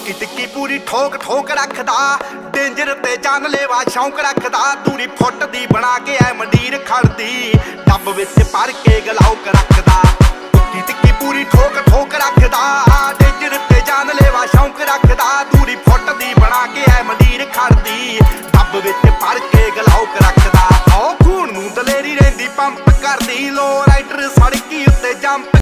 ਟੁੱਕੀ ਟਿੱਕੀ ਪੂਰੀ ਠੋਕ ਠੋਕ ਰੱਖਦਾ, ਡੇਂਜਰ ਤੇ ਜਾਨਲੇਵਾ ਸ਼ੌਂਕ ਰੱਖਦਾ। ਦੂਰੀ ਫੁੱਟ ਦੀ ਬਣਾ ਕੇ ਐ ਮੰਡੀਰ ਖੜਦੀ, ਡੱਬ ਵਿੱਚ ਭਰ ਕੇ ਗਲਾਉਕ ਰੱਖਦਾ। ਟੁੱਕੀ ਟਿੱਕੀ ਪੂਰੀ ਠੋਕ ਠੋਕ ਰੱਖਦਾ, ਡੇਂਜਰ ਤੇ ਜਾਨਲੇਵਾ ਸ਼ੌਂਕ ਰੱਖਦਾ। ਦੂਰੀ ਫੁੱਟ ਦੀ ਬਣਾ ਕੇ ਐ ਮੰਡੀਰ ਖੜਦੀ, ਡੱਬ ਵਿੱਚ ਭਰ ਕੇ ਗਲਾਉਕ ਰੱਖਦਾ। ਉਹ ਖੂਨ ਨੂੰ ਦਲੇਰੀ ਰਹਿੰਦੀ ਪੰਪ ਕਰਦੀ, ਲੋ ਰਾਈਡਰ ਸੜਕੀ ਉੱਤੇ ਜੰਪ